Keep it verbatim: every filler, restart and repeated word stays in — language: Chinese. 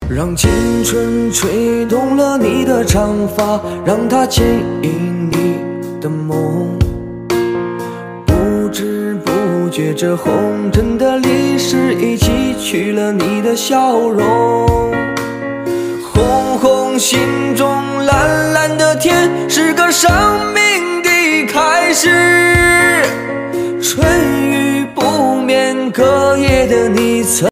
让青春吹动了你的长发，让它牵引你的梦。不知不觉，这红尘的历史已记取了你的笑容。红红心中蓝蓝的天，是个生命的开始。春雨不眠，隔夜的你曾